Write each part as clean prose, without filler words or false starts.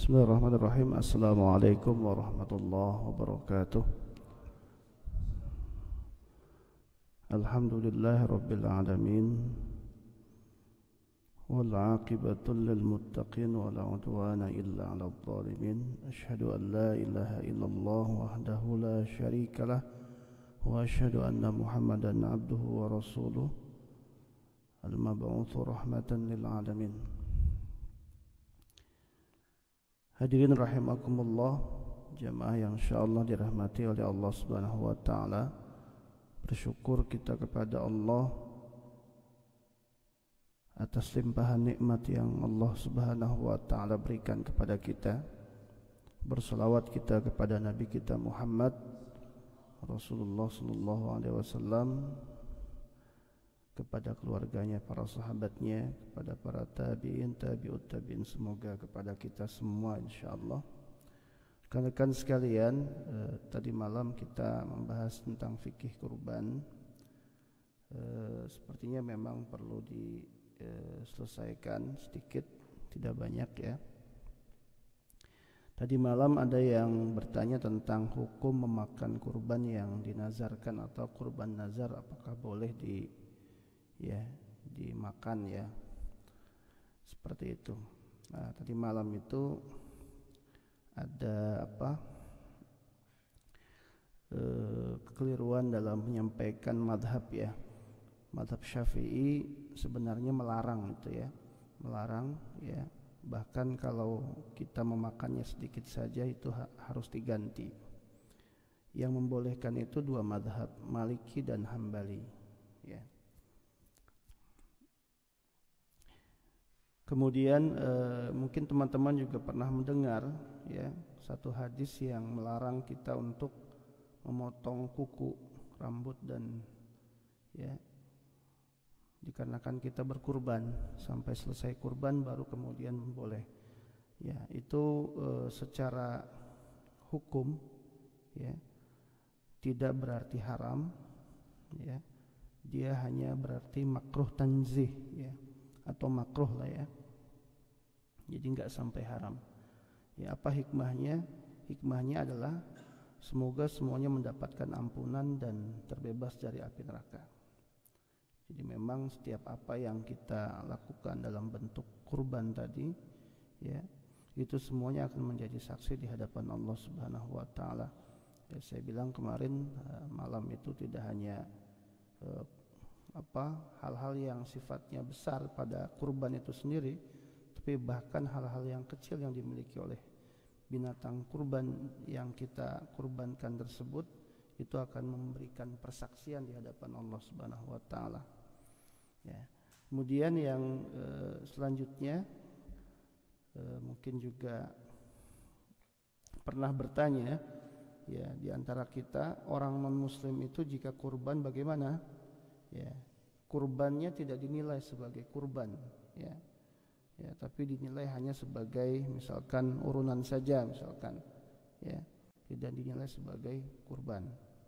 Bismillahirrahmanirrahim. Assalamualaikum warahmatullahi wabarakatuh. Alhamdulillahi rabbil alamin. Wal aqibatu lil muttaqin wa la udwana illa 'alal zalimin. Asyhadu an la ilaha illallah wahdahu la syarikalah wa asyhadu anna Muhammadan 'abduhu wa rasuluh al-mab'utsu rahmatan lil alamin. Hadirin rahimakumullah, jamaah yang insyaallah dirahmati oleh Allah Subhanahu wa taala. Bersyukur kita kepada Allah atas limpahan nikmat yang Allah Subhanahu wa taala berikan kepada kita. Berselawat kita kepada Nabi kita Muhammad Rasulullah sallallahu alaihi wasallam, kepada keluarganya, para sahabatnya, kepada para tabi'in, tabi'ut tabi'in, semoga kepada kita semua insyaallah. Rekan-rekan sekalian, tadi malam kita membahas tentang fikih kurban. Sepertinya memang perlu diselesaikan sedikit, tidak banyak ya. Tadi malam ada yang bertanya tentang hukum memakan kurban yang dinazarkan atau kurban nazar, apakah boleh dimakan ya, seperti itu. Nah, tadi malam itu ada kekeliruan dalam menyampaikan madhab ya. Madhab Syafi'i sebenarnya melarang itu ya, melarang ya. Bahkan kalau kita memakannya sedikit saja itu harus diganti. Yang membolehkan itu dua madhab, Maliki dan Hambali ya. Kemudian mungkin teman-teman juga pernah mendengar ya satu hadis yang melarang kita untuk memotong kuku, rambut dan ya, dikarenakan kita berkurban, sampai selesai kurban baru kemudian boleh. Ya, itu secara hukum ya tidak berarti haram ya. Dia hanya berarti makruh tanzih ya, atau makruh lah ya. Jadi enggak sampai haram. Ya, apa hikmahnya? Hikmahnya adalah semoga semuanya mendapatkan ampunan dan terbebas dari api neraka. Jadi memang setiap apa yang kita lakukan dalam bentuk kurban tadi ya, itu semuanya akan menjadi saksi di hadapan Allah Subhanahu wa taala. Ya, saya bilang kemarin malam itu tidak hanya hal-hal yang sifatnya besar pada kurban itu sendiri, tapi bahkan hal-hal yang kecil yang dimiliki oleh binatang kurban yang kita kurbankan tersebut itu akan memberikan persaksian di hadapan Allah Subhanahu wa taala. Ya. Kemudian yang selanjutnya mungkin juga pernah bertanya ya, di antara kita orang non muslim itu jika kurban bagaimana? Ya, kurbannya tidak dinilai sebagai kurban ya. Ya, tapi dinilai hanya sebagai misalkan urunan saja misalkan ya, tidak dinilai sebagai kurban.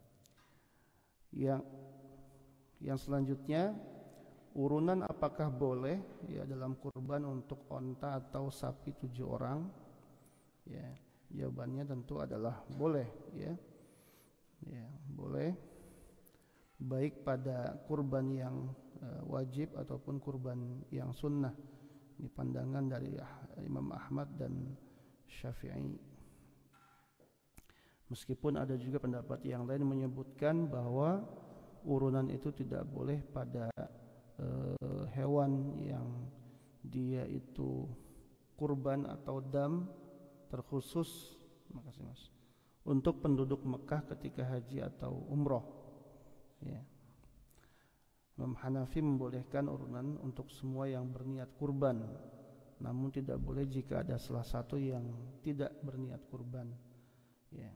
Yang selanjutnya, urunan apakah boleh ya dalam kurban untuk onta atau sapi 7 orang? Ya, jawabannya tentu adalah boleh ya. Ya, boleh. Baik pada kurban yang wajib ataupun kurban yang sunnah. Ini pandangan dari Imam Ahmad dan Syafi'i. Meskipun ada juga pendapat yang lain menyebutkan bahwa urunan itu tidak boleh pada hewan yang dia itu kurban atau dam terkhusus, makasih Mas, untuk penduduk Mekah ketika haji atau umroh ya. Imam Hanafi membolehkan urunan untuk semua yang berniat kurban, namun tidak boleh jika ada salah satu yang tidak berniat kurban ya.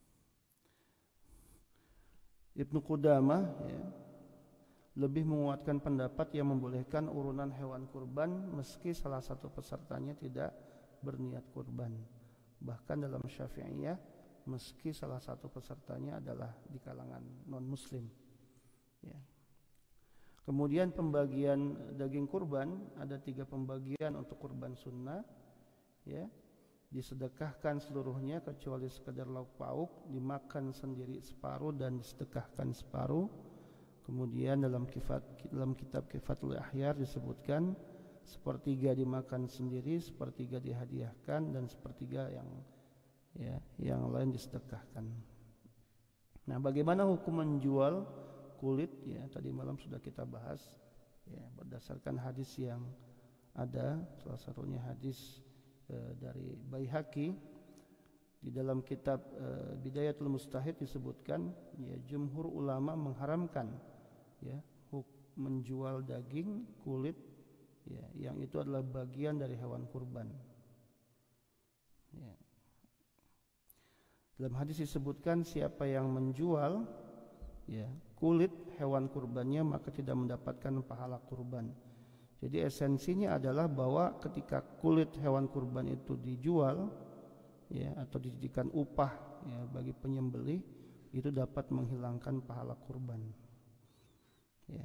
Ibnu Qudamah ya, lebih menguatkan pendapat yang membolehkan urunan hewan kurban meski salah satu pesertanya tidak berniat kurban. Bahkan dalam Syafi'iyah, meski salah satu pesertanya adalah di kalangan non muslim ya. Kemudian pembagian daging kurban ada 3 pembagian untuk kurban sunnah ya. disedekahkan seluruhnya kecuali sekedar lauk pauk, dimakan sendiri separuh dan disedekahkan separuh. Kemudian dalam kitab Kifatul Ahyar disebutkan sepertiga dimakan sendiri, sepertiga dihadiahkan, dan sepertiga yang lain disedekahkan. Nah, bagaimana hukum menjual kulit? Ya, tadi malam sudah kita bahas. Ya, berdasarkan hadis yang ada, salah satunya hadis dari Baihaqi di dalam kitab Bidayatul Mustahid disebutkan, ya, jumhur ulama mengharamkan, ya, menjual daging, kulit, ya, yang itu adalah bagian dari hewan kurban. Ya. Dalam hadis disebutkan siapa yang menjual, ya, kulit hewan kurbannya maka tidak mendapatkan pahala kurban. Jadi esensinya adalah bahwa ketika kulit hewan kurban itu dijual, ya, atau dijadikan upah, ya, bagi penyembelih, itu dapat menghilangkan pahala kurban. Ya.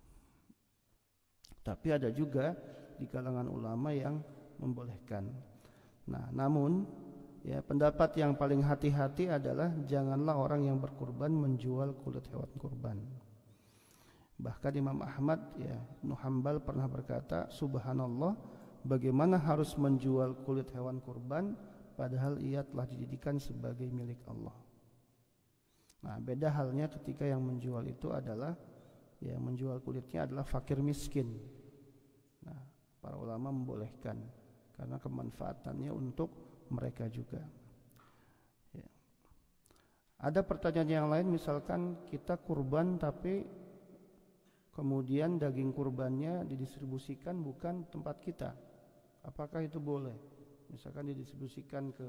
Tapi ada juga di kalangan ulama yang membolehkan. Nah, namun, ya, pendapat yang paling hati-hati adalah janganlah orang yang berkurban menjual kulit hewan kurban. Bahkan Imam Ahmad, ya, Ibnu Hanbal pernah berkata, subhanallah, bagaimana harus menjual kulit hewan kurban padahal ia telah dijadikan sebagai milik Allah. Nah, beda halnya ketika yang menjual itu adalah, ya, menjual kulitnya adalah fakir miskin. Nah, para ulama membolehkan karena kemanfaatannya untuk mereka juga. Ya. Ada pertanyaan yang lain, misalkan kita kurban tapi kemudian daging kurbannya didistribusikan bukan tempat kita, apakah itu boleh? Misalkan didistribusikan ke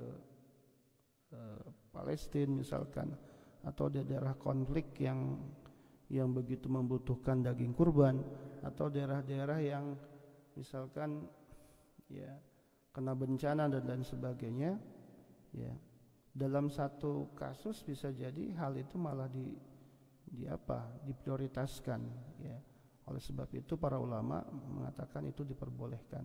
Palestina misalkan, atau di daerah konflik yang begitu membutuhkan daging kurban, atau daerah-daerah yang misalkan, ya, kena bencana dan lain sebagainya, ya, dalam satu kasus bisa jadi hal itu malah diprioritaskan, ya. Oleh sebab itu para ulama mengatakan itu diperbolehkan.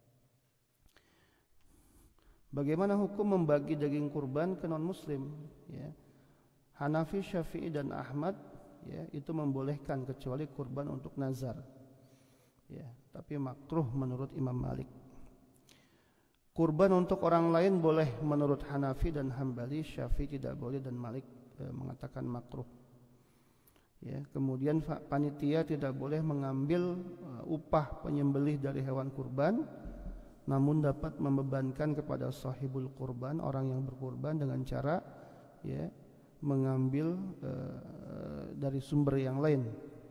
Bagaimana hukum membagi daging kurban ke non muslim? Ya. Hanafi, Syafi'i dan Ahmad, ya, itu membolehkan kecuali kurban untuk nazar. Ya, tapi makruh menurut Imam Malik. Kurban untuk orang lain boleh menurut Hanafi dan Hambali, Syafi'i tidak boleh dan Malik mengatakan makruh. Ya, kemudian panitia tidak boleh mengambil upah penyembelih dari hewan kurban, namun dapat membebankan kepada sahibul kurban, orang yang berkurban, dengan cara, ya, mengambil dari sumber yang lain.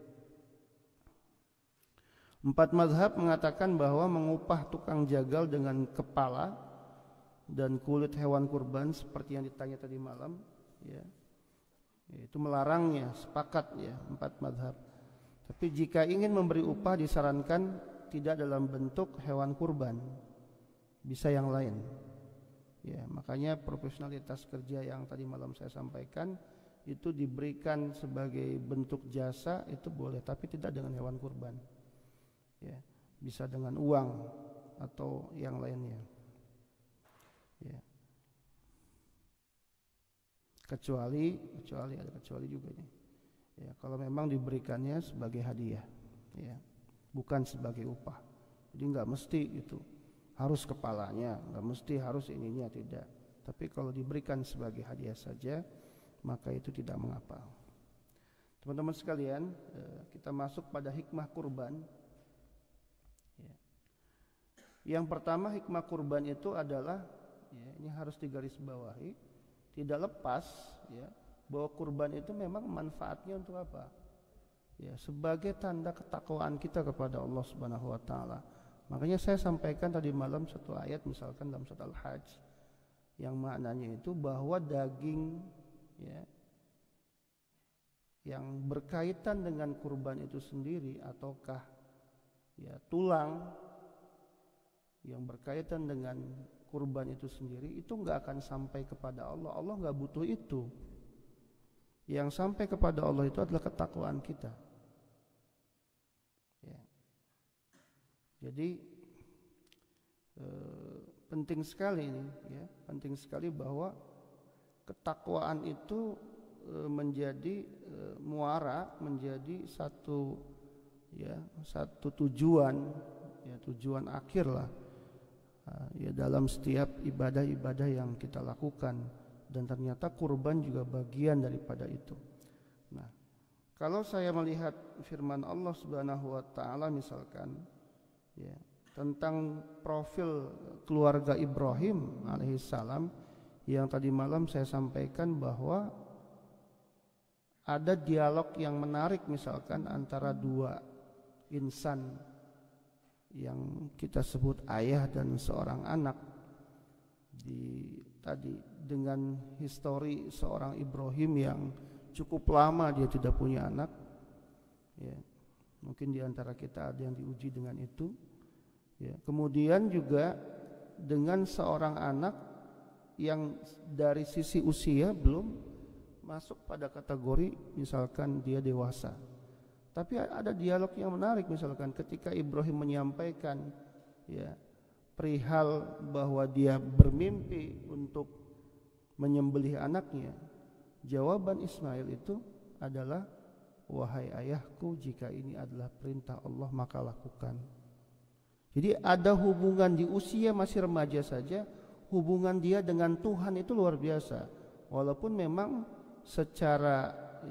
4 mazhab mengatakan bahwa mengupah tukang jagal dengan kepala dan kulit hewan kurban seperti yang ditanya tadi malam, ya, itu melarangnya, sepakat, ya, 4 mazhab. Tapi jika ingin memberi upah disarankan tidak dalam bentuk hewan kurban, bisa yang lain. Ya, makanya profesionalitas kerja yang tadi malam saya sampaikan itu diberikan sebagai bentuk jasa itu boleh, tapi tidak dengan hewan kurban. Ya, bisa dengan uang atau yang lainnya. Ya. Kecuali ada kecuali juga nih. Ya, kalau memang diberikannya sebagai hadiah, ya, bukan sebagai upah. Jadi nggak mesti itu harus kepalanya, nggak mesti harus ininya, tidak. Tapi kalau diberikan sebagai hadiah saja, maka itu tidak mengapa. Teman-teman sekalian, kita masuk pada hikmah kurban. Ya. Yang pertama, hikmah kurban itu adalah, ya, ini harus digarisbawahi, tidak lepas, ya, bahwa kurban itu memang manfaatnya untuk apa? Ya, sebagai tanda ketakwaan kita kepada Allah Subhanahu wa taala. Makanya saya sampaikan tadi malam satu ayat misalkan dalam surat Al-Hajj yang maknanya itu bahwa daging, ya, yang berkaitan dengan kurban itu sendiri ataukah, ya, tulang yang berkaitan dengan kurban itu sendiri itu enggak akan sampai kepada Allah. Allah enggak butuh itu. Yang sampai kepada Allah itu adalah ketakwaan kita. Ya. Jadi penting sekali ini, ya, penting sekali bahwa ketakwaan itu menjadi muara, menjadi satu tujuan, ya, tujuan akhir lah, ya, dalam setiap ibadah-ibadah yang kita lakukan, dan ternyata kurban juga bagian daripada itu. Nah, kalau saya melihat firman Allah Subhanahu wa taala misalkan, ya, tentang profil keluarga Ibrahim alaihissalam yang tadi malam saya sampaikan bahwa ada dialog yang menarik misalkan antara dua insan yang kita sebut ayah dan seorang anak dengan histori seorang Ibrahim yang cukup lama dia tidak punya anak, ya, mungkin di antara kita ada yang diuji dengan itu, ya. Kemudian juga dengan seorang anak yang dari sisi usia belum masuk pada kategori misalkan dia dewasa, tapi ada dialog yang menarik misalkan ketika Ibrahim menyampaikan, ya, perihal bahwa dia bermimpi untuk menyembelih anaknya. Jawaban Ismail itu adalah, wahai ayahku, jika ini adalah perintah Allah maka lakukan. Jadi ada hubungan di usia masih remaja saja, hubungan dia dengan Tuhan itu luar biasa. Walaupun memang secara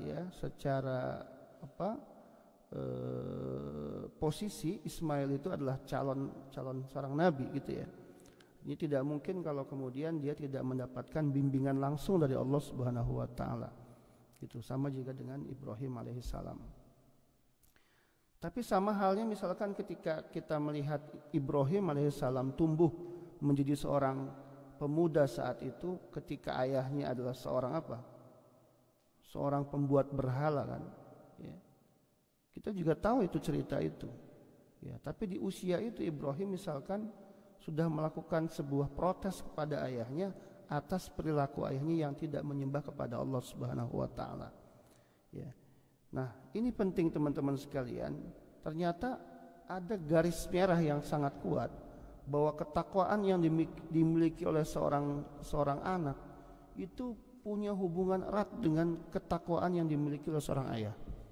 posisi Ismail itu adalah calon seorang nabi gitu ya. Ini tidak mungkin kalau kemudian dia tidak mendapatkan bimbingan langsung dari Allah Subhanahu wa taala. Gitu, sama juga dengan Ibrahim alaihissalam. Tapi sama halnya misalkan ketika kita melihat Ibrahim alaihissalam tumbuh menjadi seorang pemuda saat itu, ketika ayahnya adalah seorang apa? Seorang pembuat berhala kan, ya. Kita juga tahu itu cerita itu, ya. Tapi di usia itu Ibrahim misalkan sudah melakukan sebuah protes kepada ayahnya atas perilaku ayahnya yang tidak menyembah kepada Allah Subhanahu wa taala, ya. Nah, ini penting teman-teman sekalian. Ternyata ada garis merah yang sangat kuat bahwa ketakwaan yang dimiliki oleh seorang anak itu punya hubungan erat dengan ketakwaan yang dimiliki oleh seorang ayah.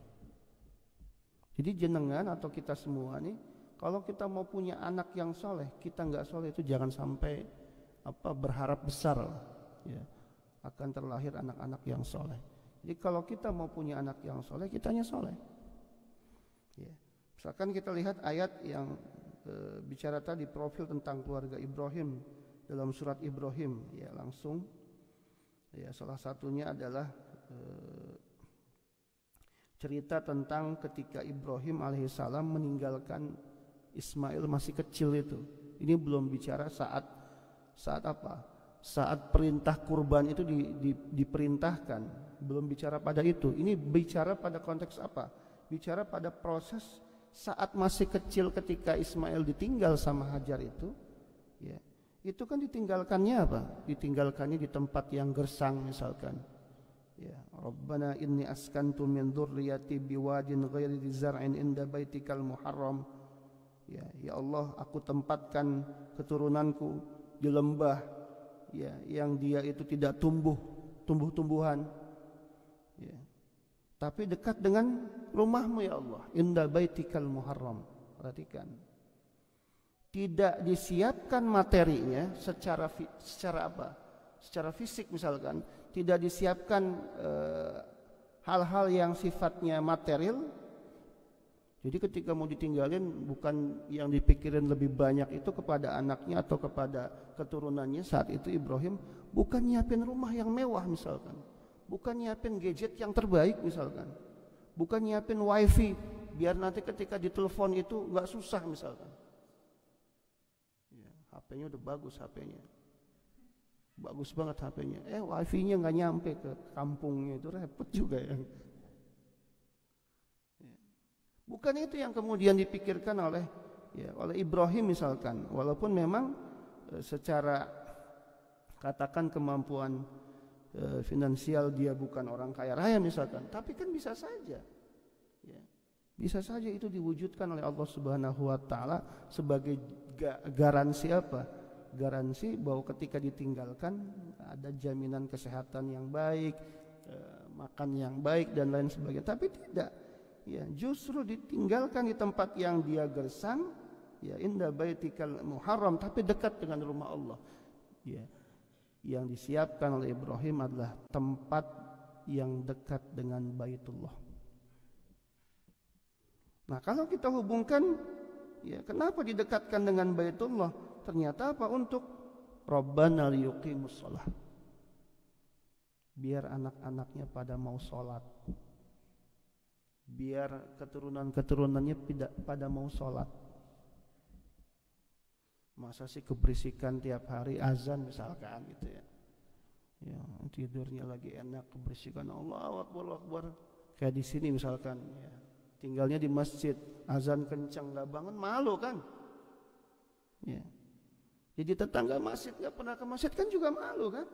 Jadi jenengan atau kita semua nih, kalau kita mau punya anak yang soleh, kita nggak soleh itu jangan sampai berharap besar, ya, akan terlahir anak-anak yang soleh. Jadi kalau kita mau punya anak yang soleh, kitanya soleh, ya. Misalkan kita lihat ayat yang bicara tadi profil tentang keluarga Ibrahim dalam surat Ibrahim, ya, langsung, ya, salah satunya adalah cerita tentang ketika Ibrahim alaihissalam meninggalkan Ismail masih kecil itu. Ini belum bicara saat apa? Saat perintah kurban itu diperintahkan, belum bicara pada itu. Ini bicara pada konteks apa? Bicara pada proses saat masih kecil ketika Ismail ditinggal sama Hajar itu, ya. Itu kan ditinggalkannya apa? Ditinggalkannya di tempat yang gersang misalkan. Ya, Rabbana inni askantu min dzurriyyati biwadin ghairi dzar'in inda baitikal muharram. Ya Allah, aku tempatkan keturunanku di lembah, ya, yang dia itu tidak tumbuh-tumbuhan, ya, tapi dekat dengan rumahmu ya Allah, inda baitikal muharram. Perhatikan, tidak disiapkan materinya secara apa? Secara fisik misalkan, tidak disiapkan hal-hal yang sifatnya material. Jadi ketika mau ditinggalin, bukan yang dipikirin lebih banyak itu kepada anaknya atau kepada keturunannya. Saat itu Ibrahim bukan nyiapin rumah yang mewah misalkan, bukan nyiapin gadget yang terbaik misalkan, bukan nyiapin wifi biar nanti ketika ditelepon itu nggak susah misalkan. Ya, HP-nya udah bagus, HP-nya bagus banget, HP-nya, wifi-nya nggak nyampe ke kampungnya, itu repot juga ya. Bukan itu yang kemudian dipikirkan oleh Ibrahim misalkan, walaupun memang secara katakan kemampuan finansial dia bukan orang kaya raya misalkan, tapi kan bisa saja, ya, bisa saja itu diwujudkan oleh Allah Subhanahu wa taala sebagai garansi apa? garansi bahwa ketika ditinggalkan ada jaminan kesehatan yang baik, makan yang baik dan lain sebagainya. Tapi tidak, ya justru ditinggalkan di tempat yang dia gersang, ya inda baitikal muharram, tapi dekat dengan rumah Allah. Ya, yang disiapkan oleh Ibrahim adalah tempat yang dekat dengan Baitullah. Nah, kalau kita hubungkan, ya kenapa didekatkan dengan Baitullah? Ternyata apa? Untuk Rabbana liyuqimus shalah. Biar anak-anaknya pada mau sholat. Biar keturunan-keturunannya pada mau sholat. Masa sih keberisikan tiap hari azan misalkan gitu ya. Ya, tidurnya lagi enak, keberisikan Allahu Akbar, Allahu Akbar. Kayak di sini misalkan ya. Tinggalnya di masjid, azan kencang nggak bangun, malu kan? Ya. Jadi tetangga masjid nggak pernah ke masjid kan juga malu kan?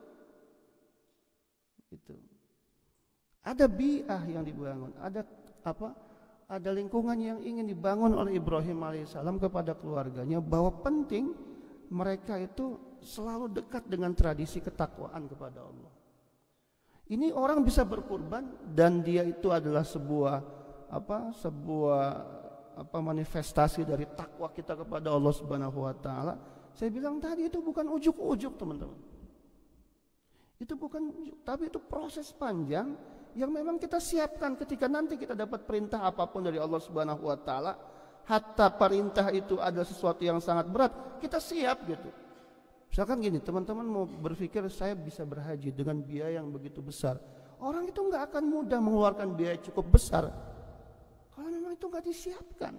Itu. Ada bi'ah yang dibangun, ada apa? Ada lingkungan yang ingin dibangun oleh Ibrahim alaihissalam kepada keluarganya bahwa penting mereka itu selalu dekat dengan tradisi ketakwaan kepada Allah. Ini orang bisa berkurban dan dia itu adalah sebuah manifestasi dari takwa kita kepada Allah Subhanahu wa taala. Saya bilang tadi itu bukan ujuk-ujuk, teman-teman. Itu bukan ujuk, tapi itu proses panjang yang memang kita siapkan ketika nanti kita dapat perintah apapun dari Allah Subhanahu wa taala. Hatta perintah itu ada sesuatu yang sangat berat, kita siap gitu. Misalkan gini, teman-teman mau berpikir saya bisa berhaji dengan biaya yang begitu besar. Orang itu nggak akan mudah mengeluarkan biaya cukup besar kalau memang itu nggak disiapkan.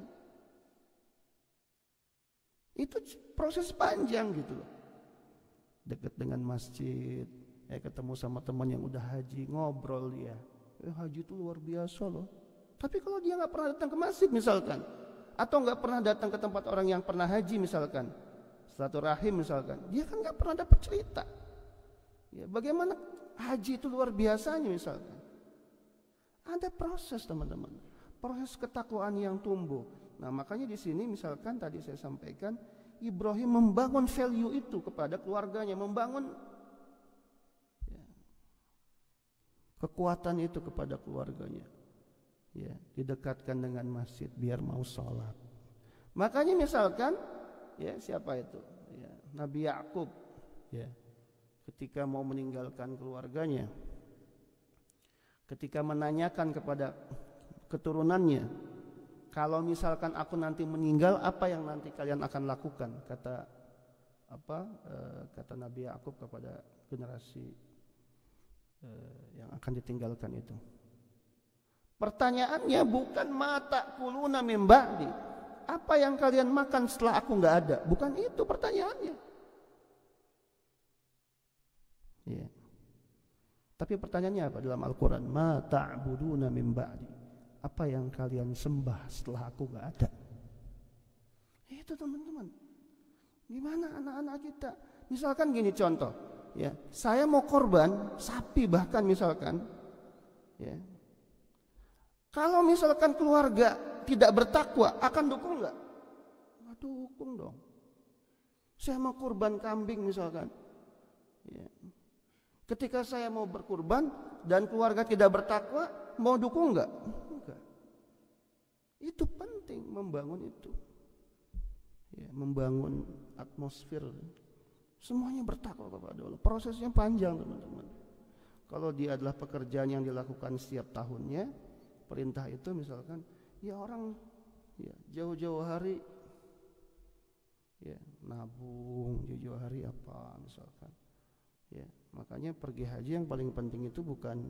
Itu proses panjang gitu loh. Dekat dengan masjid, ketemu sama teman yang udah haji, ngobrol dia. Haji itu luar biasa loh. Tapi kalau dia nggak pernah datang ke masjid misalkan, atau nggak pernah datang ke tempat orang yang pernah haji misalkan, silaturahim misalkan, dia kan nggak pernah dapat cerita. Ya, bagaimana haji itu luar biasanya misalkan. Ada proses teman-teman. Proses ketakwaan yang tumbuh. Nah, makanya di sini misalkan tadi saya sampaikan Ibrahim membangun value itu kepada keluarganya, membangun ya, kekuatan itu kepada keluarganya. Ya, didekatkan dengan masjid biar mau sholat. Makanya misalkan ya siapa itu? Ya, Nabi Yakub ya, ketika mau meninggalkan keluarganya, ketika menanyakan kepada keturunannya, kalau misalkan aku nanti meninggal, apa yang nanti kalian akan lakukan? Kata Nabi Yakub kepada generasi yang akan ditinggalkan itu. Pertanyaannya bukan mata kuluna min ba'di, apa yang kalian makan setelah aku nggak ada? Bukan itu pertanyaannya. Ya. Tapi pertanyaannya apa dalam Al-Quran? Ma ta'buduna min ba'di, apa yang kalian sembah setelah aku gak ada? Itu teman-teman. Gimana anak-anak kita? Misalkan gini contoh, ya, saya mau korban sapi bahkan misalkan, ya. Kalau misalkan keluarga tidak bertakwa, akan dukung nggak? Nggak dukung dong. Saya mau kurban kambing misalkan, ya. Ketika saya mau berkurban dan keluarga tidak bertakwa, mau dukung nggak? Itu penting membangun itu, ya, membangun atmosfer. Semuanya bertakwa kepada Allah. Prosesnya panjang teman-teman. Kalau dia adalah pekerjaan yang dilakukan setiap tahunnya, perintah itu misalkan, ya orang ya jauh-jauh hari, ya nabung jauh-jauh hari apa misalkan, ya makanya pergi haji yang paling penting itu bukan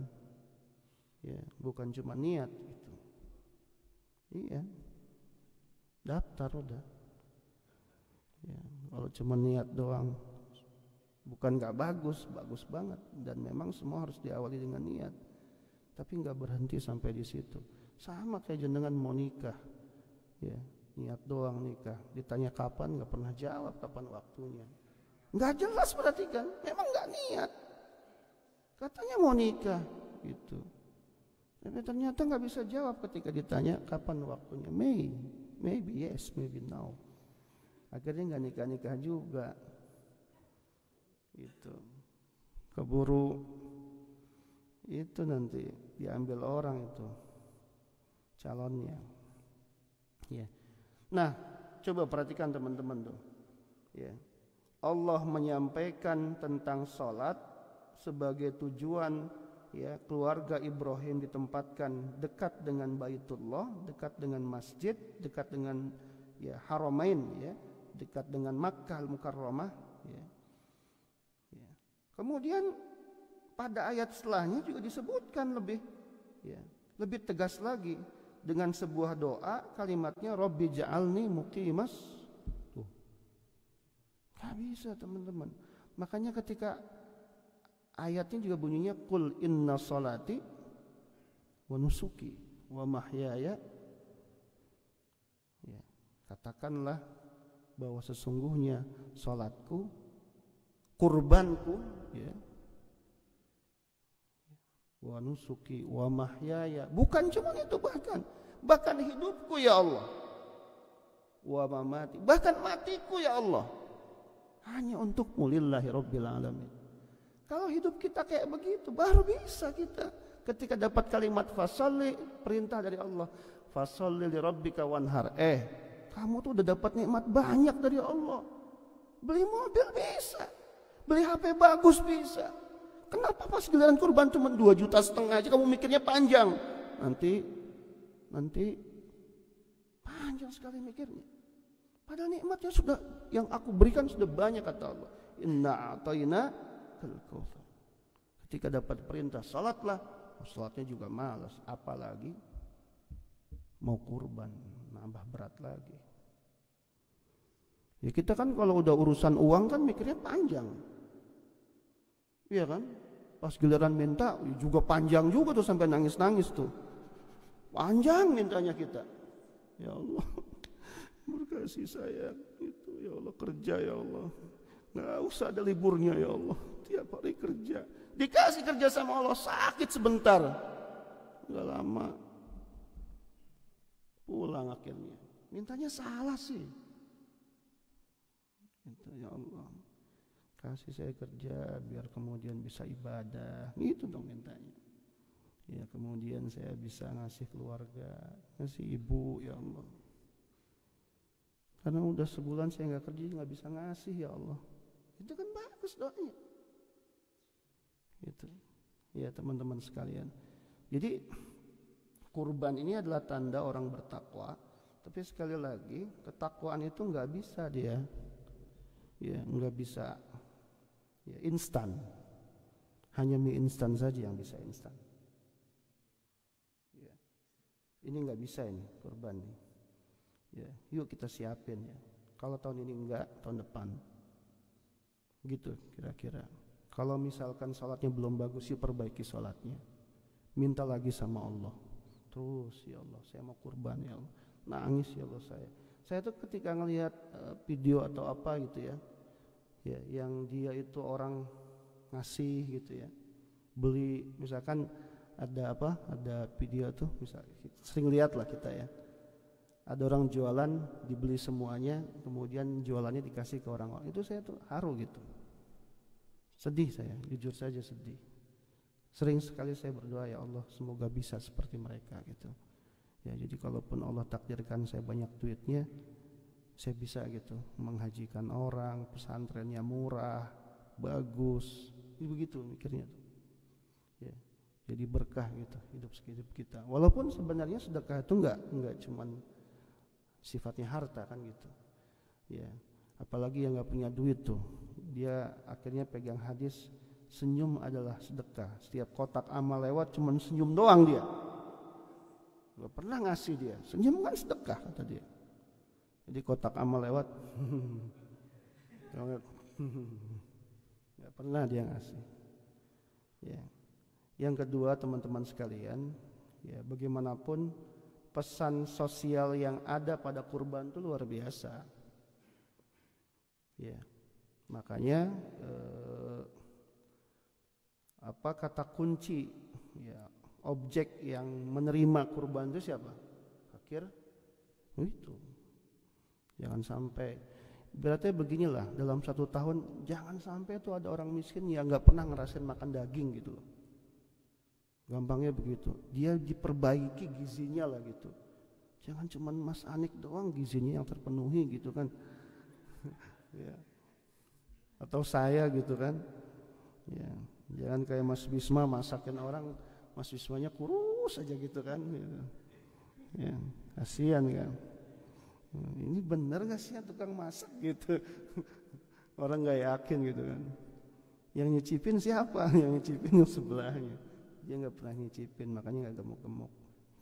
cuma niat gitu. Iya, daftar udah. Ya, kalau cuma niat doang, bukan nggak bagus, bagus banget. Dan memang semua harus diawali dengan niat. Tapi nggak berhenti sampai di situ. Sama kayak jenengan mau nikah, ya niat doang nikah. Ditanya kapan, nggak pernah jawab kapan waktunya. Nggak jelas berarti kan, memang nggak niat. Katanya mau nikah, gitu. Tapi ternyata nggak bisa jawab ketika ditanya kapan waktunya. Maybe yes, maybe now. Akhirnya nggak nikah-nikah juga. itu keburu itu nanti diambil orang itu calonnya. Ya. Nah, coba perhatikan teman-teman tuh. Ya. Allah menyampaikan tentang salat sebagai tujuan, ya, keluarga Ibrahim ditempatkan dekat dengan Baitullah, dekat dengan masjid, dekat dengan, ya, Haramain, ya, dekat dengan Makkah Al-Mukarramah, ya. Ya. Kemudian pada ayat setelahnya juga disebutkan lebih tegas lagi dengan sebuah doa, kalimatnya Rabbi ja'alni muqimas. Tuh. Gak bisa teman-teman. Makanya ketika ayatnya juga bunyinya Qul inna salati wa nusuki wa mahyaya, ya, katakanlah bahwa sesungguhnya salatku, kurbanku, ya, wa nusuki wa mahyaya, bukan cuma itu, bahkan hidupku ya Allah, wa mamati, bahkan matiku ya Allah, hanya untukmu lillahi rabbil alamin. Kalau hidup kita kayak begitu, baru bisa kita ketika dapat kalimat fasalli, perintah dari Allah, fasalli li rabbika wanhar. Kamu tuh udah dapat nikmat banyak dari Allah. Beli mobil bisa, beli HP bagus bisa. Kenapa pas giliran kurban cuma 2,5 juta aja kamu mikirnya panjang? Nanti panjang sekali mikirnya. Padahal nikmatnya sudah, yang aku berikan sudah banyak, kata Allah. Inna a'tayna al-kautsar. Ketika dapat perintah salatlah, salatnya juga malas, apalagi mau kurban, nambah berat lagi. Ya kita kan kalau udah urusan uang kan mikirnya panjang. Iya kan? Pas giliran minta juga panjang juga tuh, sampai nangis-nangis tuh. Panjang mintanya kita. Ya Allah, berkasih saya itu, ya Allah, kerja ya Allah. Nggak usah ada liburnya ya Allah. Tiap hari kerja. Dikasih kerja sama Allah, sakit sebentar. Nggak lama pulang akhirnya. Mintanya salah sih. Itu ya Allah, kasih saya kerja biar kemudian bisa ibadah, gitu dong mintanya. Ya kemudian saya bisa ngasih keluarga, ngasih ibu ya Allah. Karena udah sebulan saya nggak kerja, nggak bisa ngasih ya Allah. Itu kan bagus doanya. Gitu. Ya teman-teman sekalian. Jadi kurban ini adalah tanda orang bertakwa. Tapi sekali lagi, ketakwaan itu nggak bisa dia, ya nggak bisa, ya instan. Hanya mie instan saja yang bisa instan. Ya. Ini nggak bisa ini kurban nih. Ya, yuk kita siapin ya. Kalau tahun ini enggak, tahun depan. Gitu kira-kira. Kalau misalkan sholatnya belum bagus, yuk perbaiki sholatnya. Minta lagi sama Allah. Terus ya Allah, saya mau kurban ya Allah. Nangis ya Allah saya. Saya tuh ketika ngelihat video atau apa gitu ya, ya yang dia itu orang ngasih gitu ya, beli misalkan ada apa, ada video tuh, misal sering lihat lah kita ya. Ada orang jualan, dibeli semuanya, kemudian jualannya dikasih ke orang-orang. Itu saya tuh haru gitu. Sedih saya, jujur saja sedih. Sering sekali saya berdoa, ya Allah semoga bisa seperti mereka gitu. Ya jadi kalaupun Allah takdirkan saya banyak duitnya, saya bisa gitu menghajikan orang, pesantrennya murah, bagus. Begitu mikirnya tuh. Ya. Jadi berkah gitu hidup kita. Walaupun sebenarnya sedekah itu enggak cuman sifatnya harta kan gitu. Ya, apalagi yang enggak punya duit tuh, dia akhirnya pegang hadis senyum adalah sedekah. Setiap kotak amal lewat cuman senyum doang dia. Enggak pernah ngasih dia. Senyum kan sedekah kata dia. Jadi kotak amal lewat enggak pernah dia ngasih. Ya. Yang kedua teman-teman sekalian, ya bagaimanapun pesan sosial yang ada pada kurban itu luar biasa. Ya, makanya apa kata kunci, ya objek yang menerima kurban itu siapa? Fakir. Itu. Jangan sampai Berarti beginilah, dalam 1 tahun jangan sampai tuh ada orang miskin yang nggak pernah ngerasain makan daging gitu loh. Gampangnya begitu. Dia diperbaiki gizinya lah gitu. Jangan cuman Mas Anik doang gizinya yang terpenuhi gitu kan. Ya. Atau saya gitu kan. Ya. Jangan kayak Mas Bisma masakin orang, Mas Bismanya kurus aja gitu kan. Ya. Kasihan kan. Ini bener gak sih tukang masak gitu. Orang gak yakin gitu kan. Yang nyicipin siapa? Yang nyicipin yang sebelahnya. Dia gak pernah nyicipin, makanya gak gemuk-gemuk.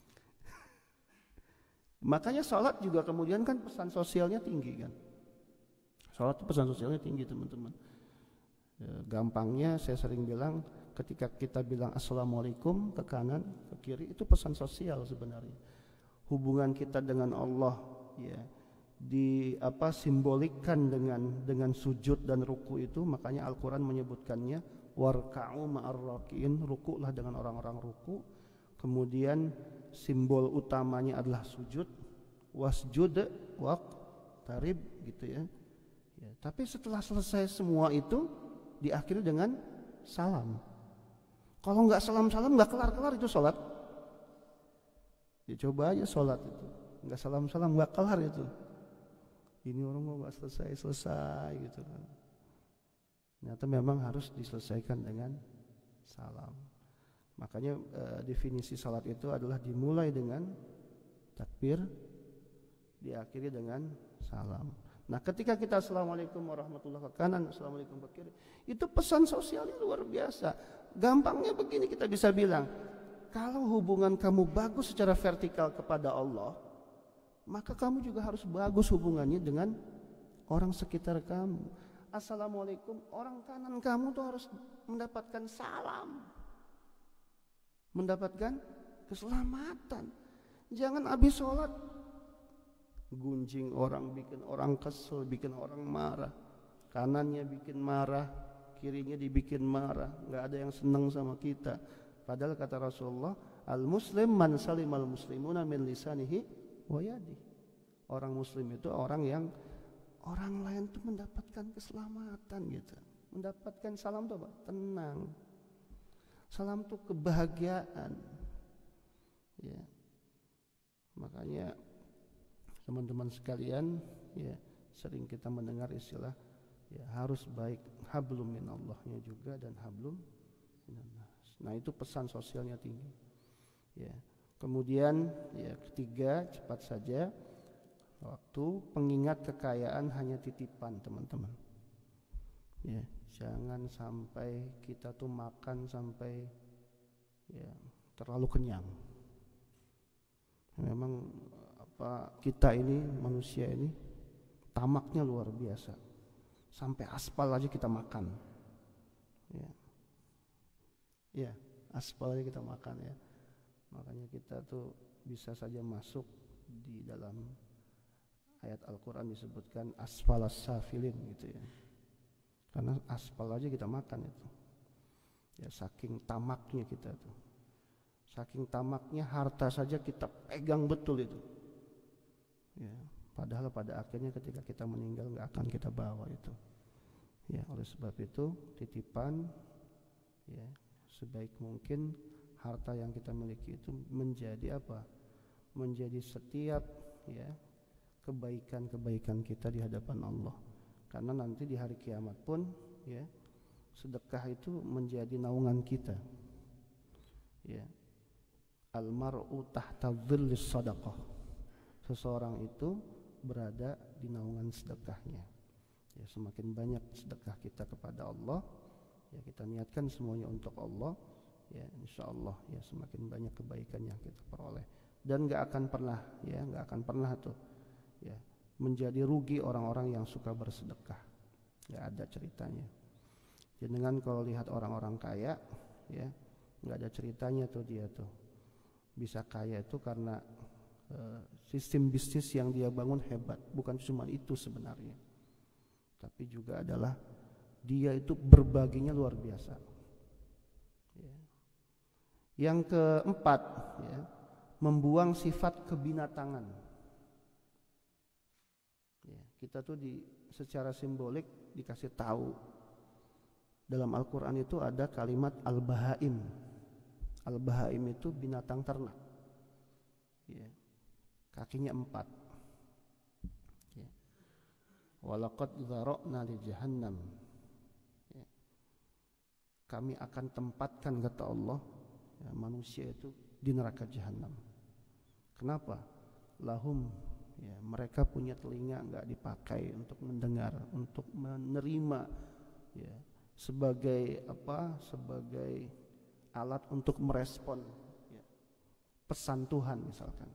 Makanya sholat juga kemudian kan pesan sosialnya tinggi kan. Sholat itu pesan sosialnya tinggi teman-teman. Gampangnya saya sering bilang, ketika kita bilang assalamualaikum ke kanan, ke kiri, itu pesan sosial sebenarnya. Hubungan kita dengan Allah, ya, simbolikkan dengan sujud dan ruku itu. Makanya Al-Quran menyebutkannya warka'u ma'ar raki'in, rukulah dengan orang-orang ruku. Kemudian simbol utamanya adalah sujud, wasjud waqtarib gitu ya. Tapi setelah selesai semua itu diakhiri dengan salam. Kalau nggak salam-salam nggak kelar-kelar itu sholat. Ya coba aja sholat itu nggak salam-salam nggak kelar itu. Ini orang mau nggak selesai gitu kan. Ternyata memang harus diselesaikan dengan salam. Makanya definisi salat itu adalah dimulai dengan takbir, diakhiri dengan salam. Nah, ketika kita assalamualaikum warahmatullahi ke kanan, assalamualaikum ke kiri, itu pesan sosialnya luar biasa. Gampangnya begini kita bisa bilang, kalau hubungan kamu bagus secara vertikal kepada Allah, maka kamu juga harus bagus hubungannya dengan orang sekitar kamu. Assalamualaikum, orang kanan kamu tuh harus mendapatkan salam, mendapatkan keselamatan. Jangan habis sholat gunjing orang, bikin orang kesel, bikin orang marah. Kanannya bikin marah, kirinya dibikin marah. Gak ada yang senang sama kita. Padahal kata Rasulullah, al-muslim man salimal muslimuna min lisanihi wa yadihi. Orang muslim itu orang yang orang lain tuh mendapatkan keselamatan gitu. Mendapatkan salam tuh apa? Tenang. Salam tuh kebahagiaan. Ya. Makanya teman-teman sekalian, ya, sering kita mendengar istilah, ya, harus baik hablum minallahnya juga dan hablum minannas. Nah, itu pesan sosialnya tinggi. Ya. Kemudian ya ketiga, cepat saja, waktu pengingat kekayaan hanya titipan teman-teman. Ya, jangan sampai kita tuh makan sampai ya terlalu kenyang. Memang kita ini manusia ini tamaknya luar biasa. Sampai aspal aja kita makan. Ya. Ya, aspal aja kita makan ya. Makanya kita tuh bisa saja masuk di dalam ayat Al-Quran disebutkan asfalas safilin gitu ya. Karena aspal aja kita makan itu. Ya, saking tamaknya kita tuh. Saking tamaknya harta saja kita pegang betul itu. Ya, padahal pada akhirnya ketika kita meninggal nggak akan kita bawa itu. Ya, oleh sebab itu titipan, ya, sebaik mungkin harta yang kita miliki itu menjadi apa? Menjadi setiap ya kebaikan-kebaikan kita di hadapan Allah. Karena nanti di hari kiamat pun ya sedekah itu menjadi naungan kita. Ya. Al-mar'u tahta dhillis sadaqah. Seseorang itu berada di naungan sedekahnya. Ya, semakin banyak sedekah kita kepada Allah, ya kita niatkan semuanya untuk Allah, ya insyaallah ya semakin banyak kebaikan yang kita peroleh. Dan nggak akan pernah tuh ya menjadi rugi orang-orang yang suka bersedekah. Nggak ada ceritanya. Jangan kalau lihat orang-orang kaya, ya nggak ada ceritanya tuh dia tuh bisa kaya itu karena sistem bisnis yang dia bangun hebat. Bukan cuma itu sebenarnya, tapi juga adalah dia itu berbaginya luar biasa. Ya. Yang keempat, ya, membuang sifat kebinatangan. Ya, kita tuh secara simbolik dikasih tahu dalam Al-Quran itu ada kalimat al-bahaim. Al-bahaim itu binatang ternak, ya. Kakinya 4, ya. Walaqad dzara'na li jahannam, ya. Kami akan tempatkan, kata Allah, ya, manusia itu di neraka jahanam. Kenapa? Lahum, ya, mereka punya telinga nggak dipakai untuk mendengar, untuk menerima, ya, sebagai apa? Sebagai alat untuk merespon, ya, pesan Tuhan misalkan.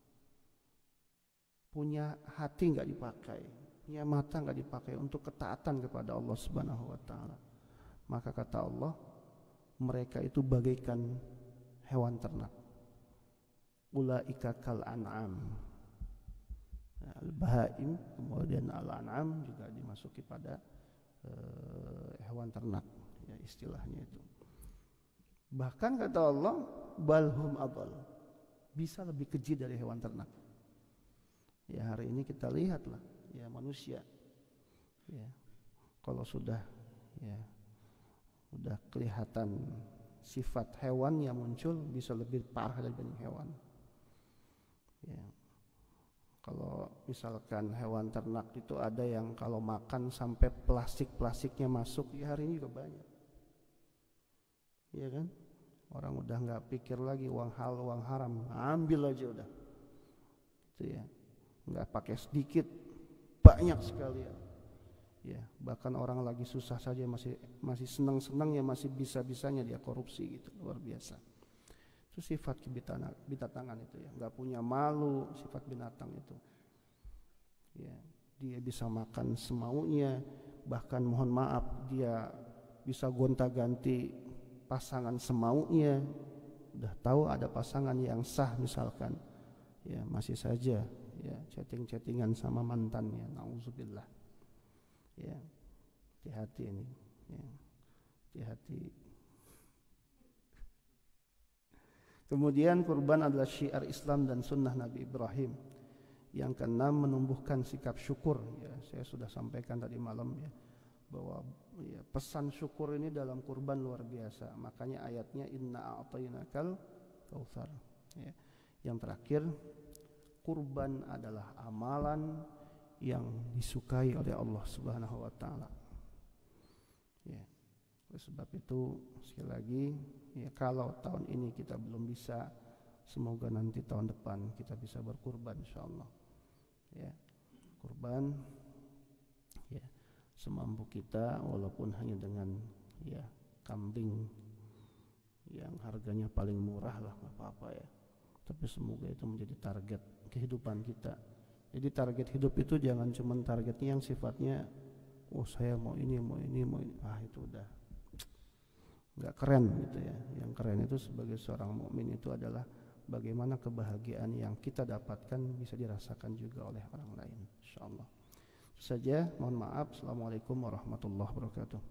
Punya hati nggak dipakai, punya mata nggak dipakai untuk ketaatan kepada Allah Subhanahu Wa Taala. Maka kata Allah, mereka itu bagaikan hewan ternak. Ulaika kal an'am. Al-bahaim, kemudian al-an'am juga dimasuki pada hewan ternak, ya, istilahnya itu. Bahkan kata Allah, balhum adal, bisa lebih keji dari hewan ternak. Ya, hari ini kita lihatlah, ya, manusia, ya, kalau sudah, ya, udah kelihatan sifat hewan yang muncul bisa lebih parah dibanding hewan, ya. Kalau misalkan hewan ternak itu ada yang kalau makan sampai plastiknya masuk, ya hari ini juga banyak, iya kan? Orang udah nggak pikir lagi uang halal uang haram, ambil aja udah, itu ya, nggak pakai sedikit, banyak sekali ya. Ya, bahkan orang lagi susah saja masih senang-senangnya, masih bisa-bisanya dia korupsi gitu, luar biasa. Itu sifat binatangan itu ya, nggak punya malu, sifat binatang itu. Ya, dia bisa makan semaunya, bahkan mohon maaf dia bisa gonta-ganti pasangan semaunya. Udah tahu ada pasangan yang sah misalkan, ya masih saja ya chatting-chattingan sama mantannya, nauzubillah. Ya, hati-hati ini, ya, hati-hati. Kemudian kurban adalah syiar Islam dan sunnah Nabi Ibrahim. Yang keenam, menumbuhkan sikap syukur. Ya, saya sudah sampaikan tadi malam ya, bahwa ya, pesan syukur ini dalam kurban luar biasa. Makanya ayatnya inna a'tainakal kautsar. Ya. Yang terakhir, kurban adalah amalan yang disukai oleh Allah Subhanahu Wa Taala. Ya. Oleh sebab itu sekali lagi, ya, kalau tahun ini kita belum bisa, semoga nanti tahun depan kita bisa berkurban insyaallah. Ya, kurban, ya, semampu kita, walaupun hanya dengan, ya, kambing yang harganya paling murah lah, nggak apa-apa ya. Tapi semoga itu menjadi target kehidupan kita. Jadi target hidup itu jangan cuma targetnya yang sifatnya, oh saya mau ini, itu udah nggak keren gitu ya. Yang keren itu sebagai seorang mukmin itu adalah bagaimana kebahagiaan yang kita dapatkan bisa dirasakan juga oleh orang lain, insyaallah. Itu saja, mohon maaf. Assalamualaikum warahmatullahi wabarakatuh.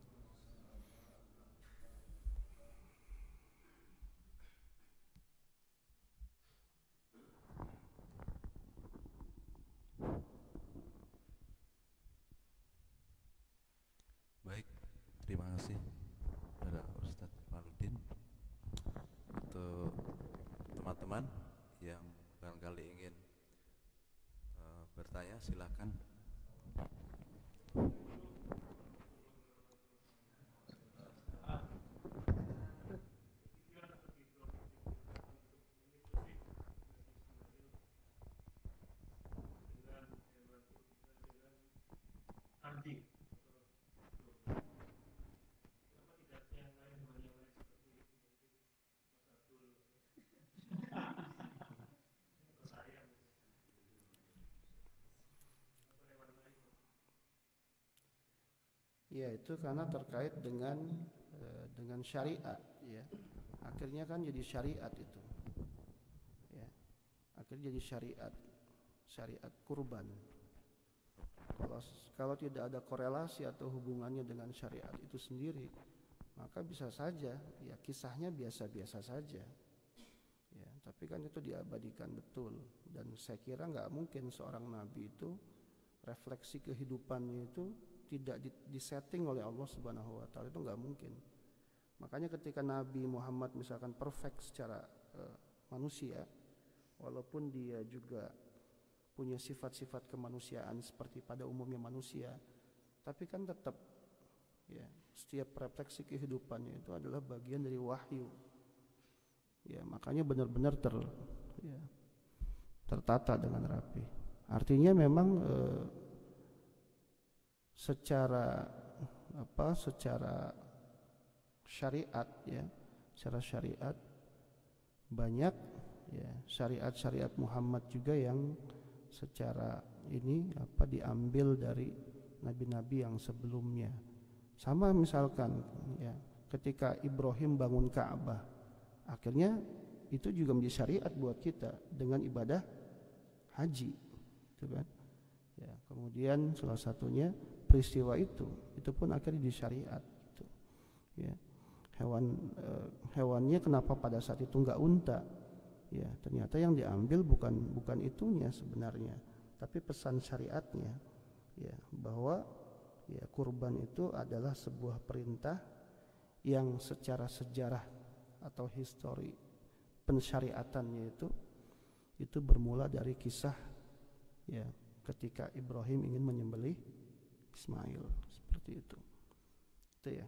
Baik, terima kasih pada Ustadz Farudin. Untuk teman-teman yang barangkali ingin bertanya, silakan. Ya, itu karena terkait dengan syariat, ya. Akhirnya kan jadi syariat itu. Ya. Akhirnya jadi syariat kurban. Kalau tidak ada korelasi atau hubungannya dengan syariat itu sendiri, maka bisa saja ya kisahnya biasa-biasa saja. Ya, tapi kan itu diabadikan betul, dan saya kira nggak mungkin seorang nabi itu refleksi kehidupannya itu tidak disetting oleh Allah Subhanahu wa taala, itu nggak mungkin. Makanya ketika Nabi Muhammad misalkan perfect secara manusia, walaupun dia juga punya sifat-sifat kemanusiaan seperti pada umumnya manusia, tapi kan tetap ya setiap refleksi kehidupannya itu adalah bagian dari wahyu. Ya, makanya benar-benar tertata dengan rapi. Artinya memang secara syariat ya, secara syariat banyak ya syariat-syariat Muhammad juga yang secara ini diambil dari nabi-nabi yang sebelumnya. Sama misalkan ya ketika Ibrahim bangun Ka'bah, akhirnya itu juga menjadi syariat buat kita dengan ibadah haji, gitu kan? Ya, kemudian salah satunya peristiwa itu pun akhirnya disyariat, gitu. Ya, hewannya kenapa pada saat itu nggak unta? Ya, ternyata yang diambil bukan itunya sebenarnya, tapi pesan syariatnya, ya bahwa ya kurban itu adalah sebuah perintah yang secara sejarah atau histori pensyariatannya itu bermula dari kisah ya ketika Ibrahim ingin menyembelih Ismail, seperti itu ya.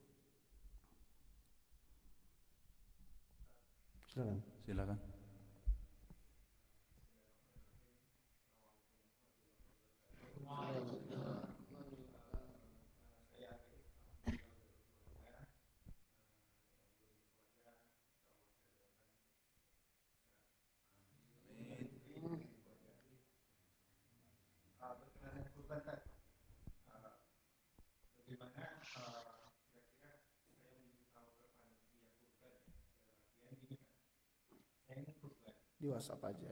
Silakan. Di WhatsApp aja.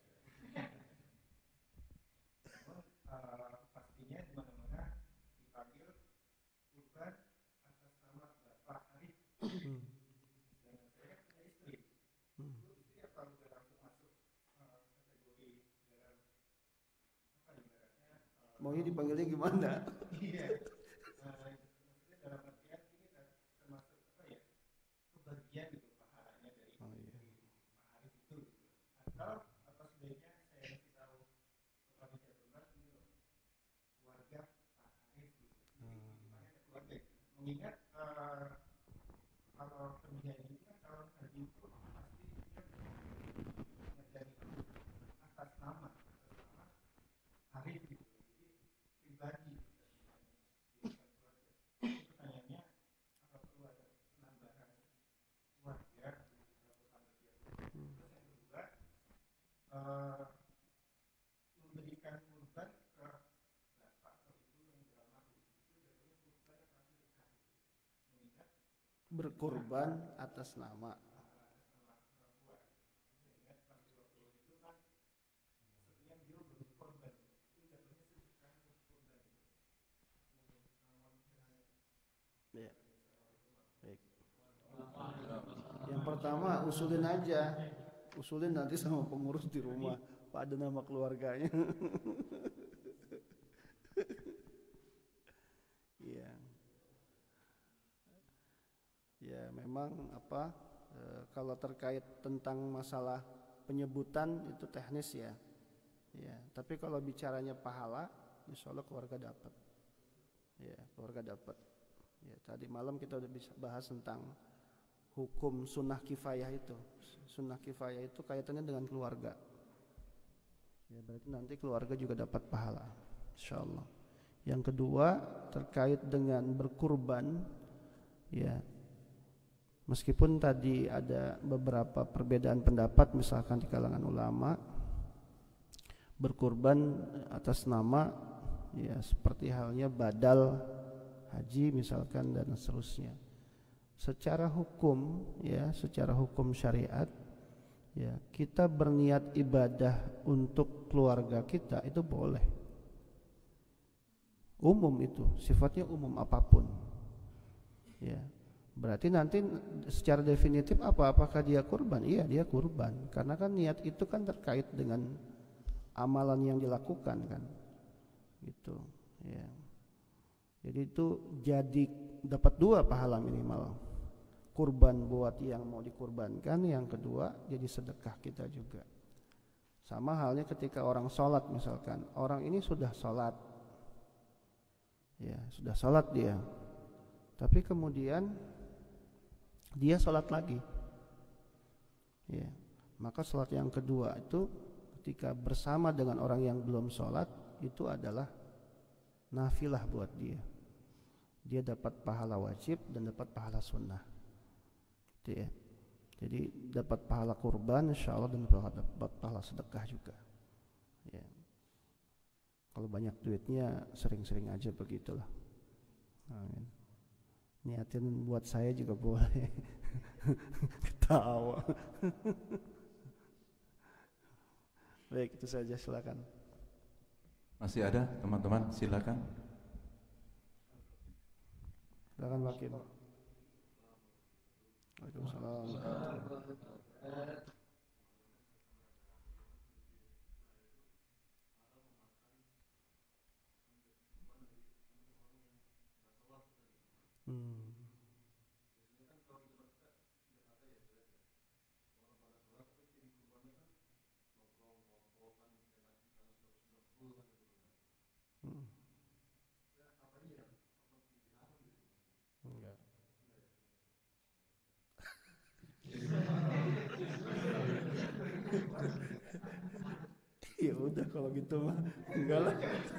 Pastinya di mana-mana dipanggil kurban atas nama Bapak Arif. Dan saya punya istri. Istri apa udah langsung masuk kategori dalam ibaratnya? Maunya dipanggilnya gimana? Iya. Maksudnya dalam artian ini kan termasuk kebagian gitu pahalanya dari Pak Arif itu. Atau sebaiknya saya kasih tahu kepada kurban ini loh, keluarga Pak Arif gitu. Gimana keluarga? Mengingat kalau pemilihan ini kan kalau haji itu pasti dia ngejadi atas nama Arif gitu. Jadi pribadi. Jadi pertanyaannya apa perlu ada penambahan keluarga atau panitia? Terus yang kedua, memberikan kurban ke bapak atau ibu yang beralmarhum itu jatuhnya kurban atau sedekah, mengingat Berkurban atas nama. orang tua. Mengingat pas 20 itu kan sebenarnya dia belum korban, itu jatuhnya sedekah kurban. Ya. Baik. Yang pertama usulin aja. Usulin nanti sama pengurus di rumah, Pak, ada nama keluarganya. Iya. Ya memang kalau terkait tentang masalah penyebutan itu teknis ya. Ya, tapi kalau bicaranya pahala, insya Allah keluarga dapat. Ya, keluarga dapat. Ya, tadi malam kita udah bisa bahas tentang hukum sunnah kifayah itu. Sunnah kifayah itu kaitannya dengan keluarga. Ya, berarti nanti keluarga juga dapat pahala, insyaallah. Yang kedua terkait dengan berkurban, ya, meskipun tadi ada beberapa perbedaan pendapat, misalkan di kalangan ulama, berkurban atas nama, ya, seperti halnya badal haji misalkan dan seterusnya. Secara hukum, ya, secara hukum syariat, ya, kita berniat ibadah untuk keluarga kita itu boleh. Umum itu, sifatnya umum apapun. Ya, berarti nanti secara definitif apakah dia kurban? Iya, dia kurban. Karena kan niat itu kan terkait dengan amalan yang dilakukan kan. gitu ya. Jadi itu jadi dapat 2 pahala minimal, kurban buat yang mau dikurbankan, yang kedua jadi sedekah kita juga. Sama halnya ketika orang sholat, misalkan orang ini sudah sholat ya, sudah sholat dia, tapi kemudian dia sholat lagi ya, maka sholat yang kedua itu ketika bersama dengan orang yang belum sholat itu adalah nafilah buat dia. Dia dapat pahala wajib dan dapat pahala sunnah gitu ya. Jadi dapat pahala kurban insyaallah dan dapat pahala sedekah juga ya. Kalau banyak duitnya sering-sering aja begitulah. Amin. Niatin buat saya juga boleh. Ketawa. Baik, itu saja, silakan. Masih ada teman-teman, silakan. Silakan Pak Kim. Waalaikumsalam. Enggak. Ya udah kalau gitu mah enggak lah.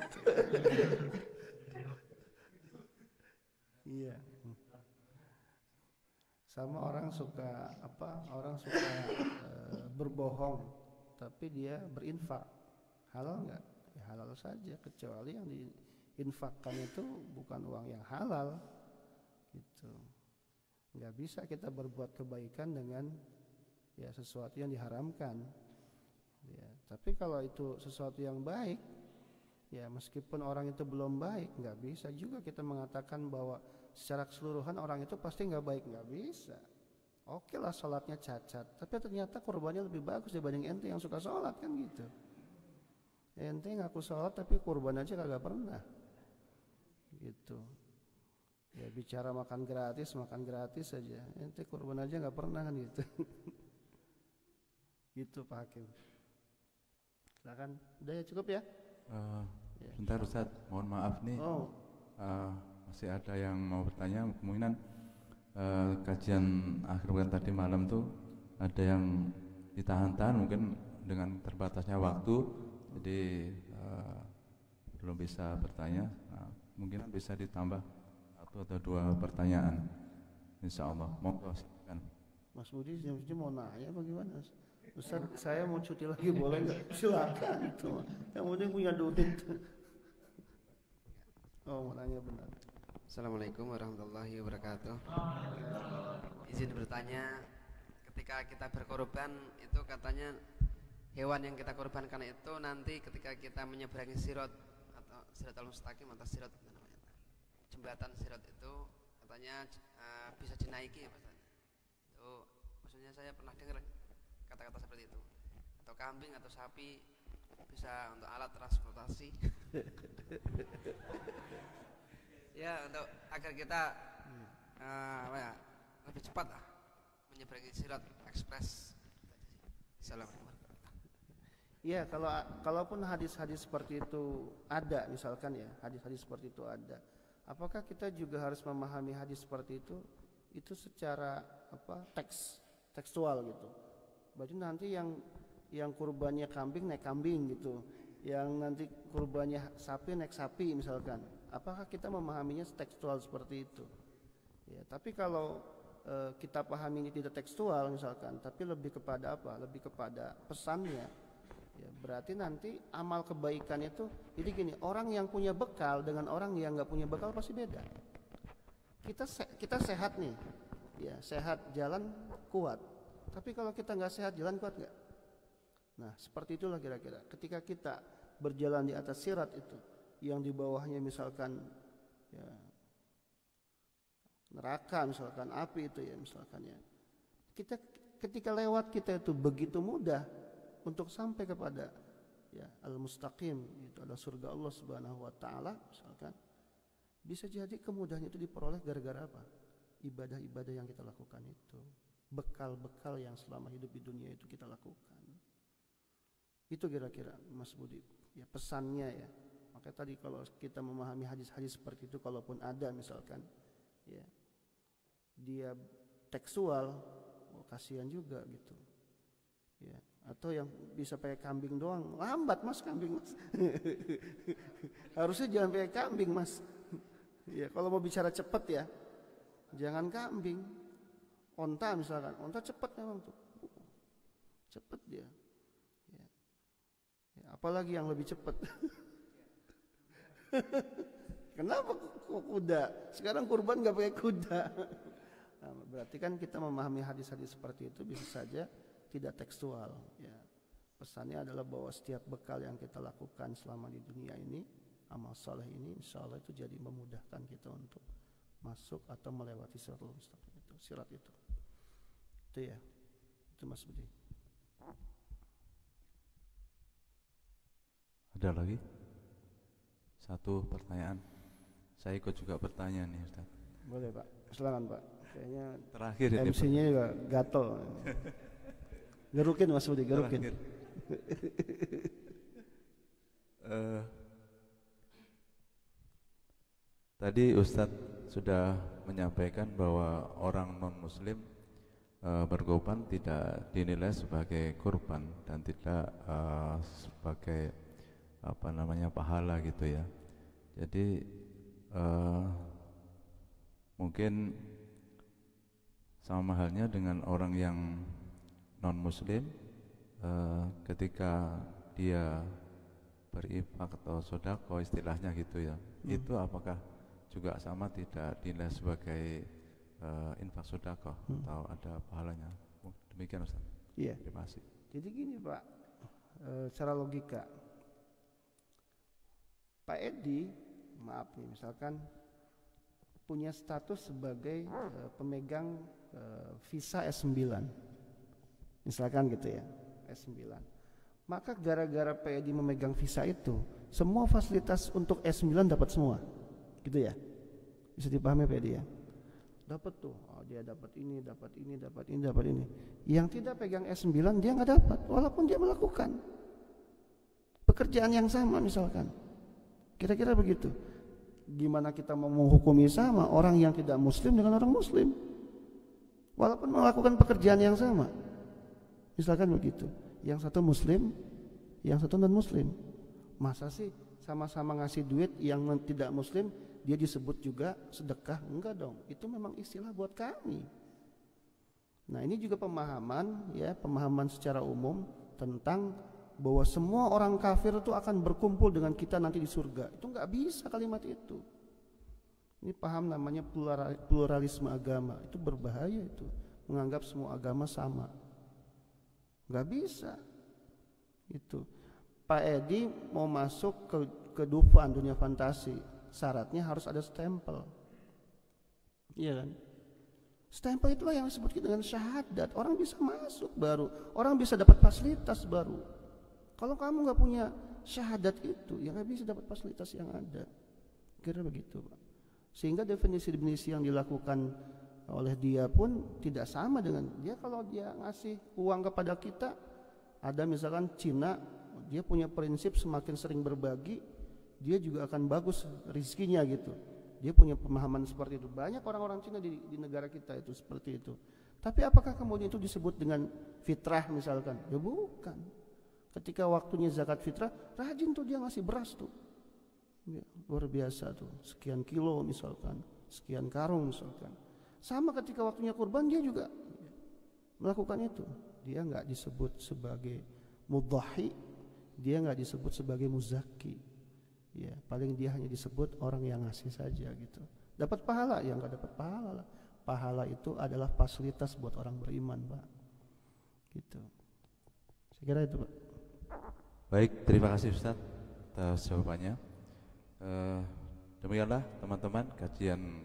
Iya. Sama orang suka apa? Orang suka berbohong, tapi dia berinfak. Halal enggak? Ya halal saja, kecuali yang diinfakkan itu bukan uang yang halal. Gitu. Enggak bisa kita berbuat kebaikan dengan ya sesuatu yang diharamkan. Ya, tapi kalau itu sesuatu yang baik, ya meskipun orang itu belum baik, nggak bisa juga kita mengatakan bahwa secara keseluruhan orang itu pasti nggak baik, nggak bisa. Oke lah sholatnya cacat, tapi ternyata kurbannya lebih bagus dibanding ente yang suka sholat kan gitu. Ente ngaku sholat tapi kurban aja kagak pernah, gitu. Ya bicara makan gratis saja, ente kurban aja nggak pernah kan gitu. Gitu Pak Hakim. Silakan, udah ya cukup ya? Bentar Ustaz, mohon maaf nih. Masih ada yang mau bertanya. Kemungkinan kajian akhir bulan tadi malam tuh ada yang ditahan-tahan mungkin dengan terbatasnya waktu, jadi belum bisa bertanya. Kemungkinan bisa ditambah 1 atau 2 pertanyaan, insya Allah. Monggo silakan. Mas Budi mau nanya apa gimana? Ustaz, saya mau cuti lagi boleh nggak? Silakan itu. Yang penting punya duit. Oh, mau nanya benar. Assalamualaikum warahmatullahi wabarakatuh. Izin bertanya, ketika kita berkorban itu katanya hewan yang kita korbankan itu nanti ketika kita menyeberangi sirat atau siratal mustaqim atau sirat namanya, jembatan sirat itu katanya bisa dinaiki ya Pak. Itu maksudnya saya pernah dengar kata-kata seperti itu. Atau kambing atau sapi bisa untuk alat transportasi. Ya, untuk agar kita lebih cepat lah menyeberangi sirat ekspres. Assalamualaikum. Iya, kalaupun hadis-hadis seperti itu ada, misalkan ya, hadis-hadis seperti itu ada. Apakah kita juga harus memahami hadis seperti itu secara tekstual gitu? Berarti nanti yang kurbannya kambing naik kambing gitu, yang nanti kurbannya sapi naik sapi misalkan. Apakah kita memahaminya tekstual seperti itu? Ya, tapi kalau kita pahaminya tidak tekstual misalkan, tapi lebih kepada apa? Lebih kepada pesannya. Ya, berarti nanti amal kebaikan itu, jadi gini, orang yang punya bekal dengan orang yang nggak punya bekal pasti beda. Kita sehat nih, ya sehat, jalan kuat. Tapi kalau kita nggak sehat, jalan kuat nggak? Nah, seperti itulah kira-kira. Ketika kita berjalan di atas sirat itu, yang di bawahnya misalkan ya, neraka misalkan, api itu ya misalkan ya. Ketika lewat kita itu begitu mudah untuk sampai kepada ya al-mustaqim, itu adalah surga Allah Subhanahu wa taala misalkan, bisa jadi kemudahan itu diperoleh gara-gara apa? Ibadah-ibadah yang kita lakukan itu, bekal-bekal yang selama hidup di dunia itu kita lakukan. Itu kira-kira Mas Budi ya pesannya ya. Makanya tadi kalau kita memahami hadis-hadis seperti itu, kalaupun ada misalkan ya dia tekstual, kasihan juga gitu ya. Atau yang bisa pakai kambing doang, lambat Mas kambing Mas. Harusnya jangan pakai kambing Mas. Ya kalau mau bicara cepat ya jangan kambing. Onta misalkan, onta cepat memang tuh, cepat dia ya. Ya, apalagi yang lebih cepat. Kenapa kok kuda? Sekarang kurban nggak pakai kuda. Nah, berarti kan kita memahami hadis-hadis seperti itu bisa saja tidak tekstual. Ya. Pesannya adalah bahwa setiap bekal yang kita lakukan selama di dunia ini, amal saleh ini, insya Allah itu jadi memudahkan kita untuk masuk atau melewati siratul mustaqim itu, sirat itu. Itu ya, itu Mas Budi. Ada lagi? Satu pertanyaan. Saya ikut juga bertanya nih Ustaz. Boleh Pak, silakan Pak. Kayaknya terakhir MC-nya juga gatel. Gerukin Mas Budi, gerukin. Tadi Ustadz sudah menyampaikan bahwa orang non-muslim berkorban tidak dinilai sebagai kurban dan tidak sebagai pahala gitu ya. Jadi mungkin sama halnya dengan orang yang non-muslim, ketika dia berinfak atau sedekah istilahnya gitu ya, itu apakah juga sama tidak dinilai sebagai infak sedekah atau ada pahalanya? Demikian Ustaz. Iya. Terima kasih. Jadi gini Pak, secara logika, Pak Edi, maaf nih, misalkan punya status sebagai pemegang visa S9, misalkan gitu ya, S9. Maka gara-gara Pak Edi memegang visa itu, semua fasilitas untuk S9 dapat semua, gitu ya? Bisa dipahami Pak Edi ya? Dapat tuh, oh, dia dapat ini, dapat ini, dapat ini, dapat ini. Yang tidak pegang S9 dia nggak dapat, walaupun dia melakukan pekerjaan yang sama misalkan. Kira-kira begitu. Gimana kita mau menghukumi sama orang yang tidak muslim dengan orang muslim, walaupun melakukan pekerjaan yang sama? Misalkan begitu. Yang satu muslim, yang satu non muslim. Masa sih sama-sama ngasih duit, yang tidak muslim dia disebut juga sedekah? Enggak dong. Itu memang istilah buat kami. Nah, ini juga pemahaman ya, pemahaman secara umum tentang bahwa semua orang kafir itu akan berkumpul dengan kita nanti di surga. Itu nggak bisa kalimat itu. Ini paham namanya pluralisme agama. Itu berbahaya itu. Menganggap semua agama sama. Nggak bisa. Itu. Pak Edi mau masuk ke Dufan, dunia fantasi. Syaratnya harus ada stempel. Iya kan? Stempel itulah yang disebut dengan syahadat. Orang bisa masuk baru. Orang bisa dapat fasilitas baru. Kalau kamu nggak punya syahadat itu, ya nggak bisa dapat fasilitas yang ada. Kira begitu, Pak. Sehingga definisi-definisi yang dilakukan oleh dia pun tidak sama dengan dia. Kalau dia ngasih uang kepada kita, ada misalkan Cina, dia punya prinsip semakin sering berbagi, dia juga akan bagus rizkinya gitu. Dia punya pemahaman seperti itu. Banyak orang-orang Cina di negara kita itu seperti itu. Tapi apakah kemudian itu disebut dengan fitrah misalkan? Ya bukan. Ketika waktunya zakat fitrah, rajin tuh dia ngasih beras tuh, ya, luar biasa tuh, sekian kilo misalkan, sekian karung misalkan. Sama ketika waktunya kurban dia juga melakukan itu. Dia nggak disebut sebagai mudhahi, dia nggak disebut sebagai muzaki. Ya, paling dia hanya disebut orang yang ngasih saja gitu. Dapat pahala, ya nggak dapat pahala lah. Pahala itu adalah fasilitas buat orang beriman, Pak. Gitu. Saya kira itu, Pak. Baik, terima kasih Ustaz atas jawabannya. Demikianlah teman-teman kajian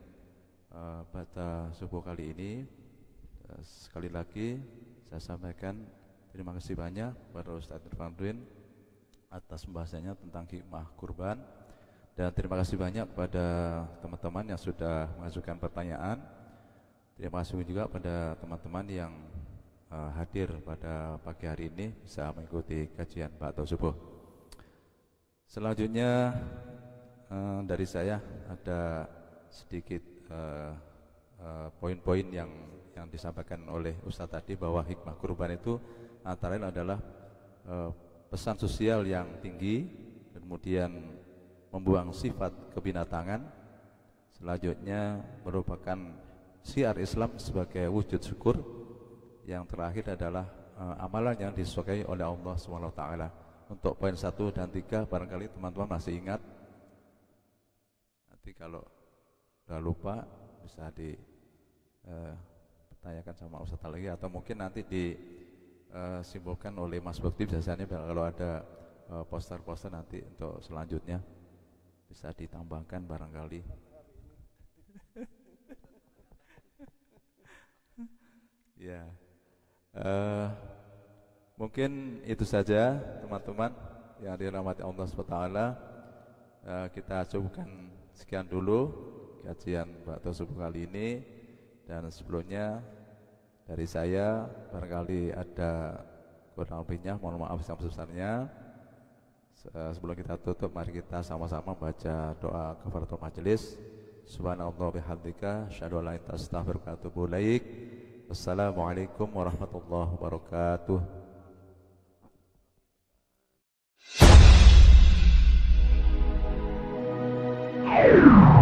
pada subuh kali ini. Sekali lagi saya sampaikan terima kasih banyak kepada Ustaz Irfan Duin atas pembahasannya tentang hikmah kurban. Dan terima kasih banyak kepada teman-teman yang sudah mengajukan pertanyaan. Terima kasih juga pada teman-teman yang hadir pada pagi hari ini bisa mengikuti kajian ba'da subuh. Selanjutnya dari saya ada sedikit poin-poin yang disampaikan oleh Ustadz tadi, bahwa hikmah kurban itu antara lain adalah pesan sosial yang tinggi, kemudian membuang sifat kebinatangan. Selanjutnya merupakan syiar Islam sebagai wujud syukur. Yang terakhir adalah amalan yang disukai oleh Allah SWT. Untuk poin 1 dan 3 barangkali teman-teman masih ingat. Nanti kalau udah lupa bisa ditanyakan sama Ustadz lagi, atau mungkin nanti disimbolkan oleh Mas Bukti biasanya kalau ada poster-poster nanti untuk selanjutnya bisa ditambahkan barangkali. Ya. Mungkin itu saja teman-teman yang dirahmati Allah SWT. Kita cukupkan sekian dulu kajian ba'da subuh kali ini. Dan sebelumnya dari saya barangkali ada kurang lebihnya, mohon maaf yang sebesarnya. Sebelum kita tutup, mari kita sama-sama baca doa kafaratul majelis. Subhanallah bihamdika asyhadu an la ilaha illa anta astaghfiruka wa atubu ilaik. Wassalamualaikum warahmatullahi wabarakatuh.